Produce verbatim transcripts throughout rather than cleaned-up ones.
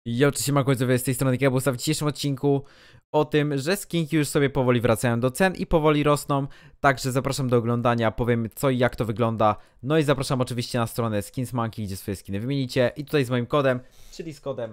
Jo, cześć, siema widzowie, z tej strony Kebus, a w dzisiejszym odcinku o tym, że skinki już sobie powoli wracają do cen i powoli rosną, także zapraszam do oglądania, powiem co i jak to wygląda, no i zapraszam oczywiście na stronę SkinsMonkey, gdzie swoje skiny wymienicie i tutaj z moim kodem, czyli z kodem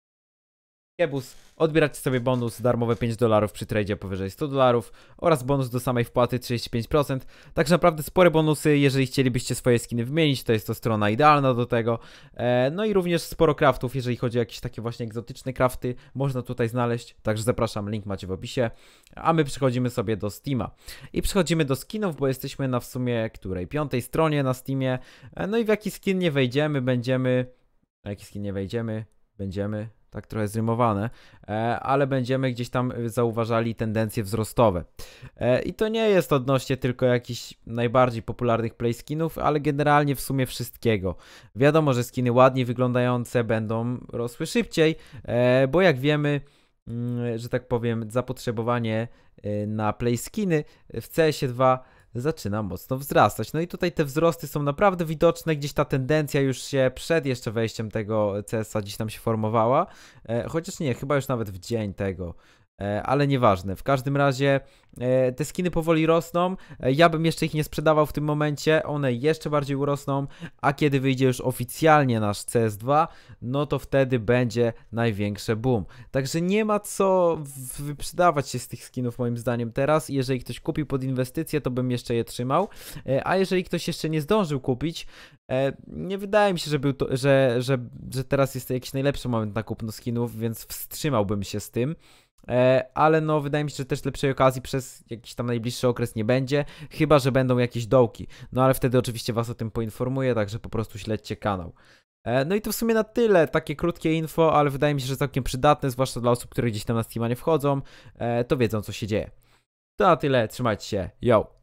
Kebus, odbieracie sobie bonus darmowe pięć dolarów przy tradzie powyżej stu dolarów oraz bonus do samej wpłaty trzydzieści pięć procent. Także naprawdę spore bonusy, jeżeli chcielibyście swoje skiny wymienić, to jest to strona idealna do tego. E, no i również sporo craftów, jeżeli chodzi o jakieś takie właśnie egzotyczne crafty, można tutaj znaleźć. Także zapraszam, link macie w opisie. A my przechodzimy sobie do Steama. I przechodzimy do skinów, bo jesteśmy na w sumie której? Piątej stronie na Steamie. E, no i w jaki skin nie wejdziemy, będziemy... A jaki skin nie wejdziemy? Będziemy... Tak trochę zrymowane, e, ale będziemy gdzieś tam zauważali tendencje wzrostowe. E, I to nie jest odnośnie tylko jakichś najbardziej popularnych playskinów, ale generalnie w sumie wszystkiego. Wiadomo, że skiny ładniej wyglądające będą rosły szybciej, e, bo jak wiemy, mm, że tak powiem, zapotrzebowanie e, na playskiny w C S dwa zaczyna mocno wzrastać. No i tutaj te wzrosty są naprawdę widoczne, gdzieś ta tendencja już się przed jeszcze wejściem tego C S a gdzieś tam się formowała, e, chociaż nie, chyba już nawet w dzień tego, e, ale nieważne. W każdym razie e, te skiny powoli rosną, e, ja bym jeszcze ich nie sprzedawał w tym momencie, one jeszcze bardziej urosną, a kiedy wyjdzie już oficjalnie nasz C S dwa, no to wtedy będzie największe boom. Także nie ma co wyprzedawać się z tych skinów moim zdaniem teraz. Jeżeli ktoś kupił pod inwestycje, to bym jeszcze je trzymał, a jeżeli ktoś jeszcze nie zdążył kupić, nie wydaje mi się, że, był to, że, że, że teraz jest to jakiś najlepszy moment na kupno skinów, więc wstrzymałbym się z tym. Ale no wydaje mi się, że też lepszej okazji przez jakiś tam najbliższy okres nie będzie, chyba że będą jakieś dołki. No ale wtedy oczywiście was o tym poinformuję, także po prostu śledźcie kanał. No i to w sumie na tyle, takie krótkie info, ale wydaje mi się, że całkiem przydatne, zwłaszcza dla osób, które gdzieś tam na Steama nie wchodzą, to wiedzą co się dzieje. To na tyle, trzymajcie się, yo!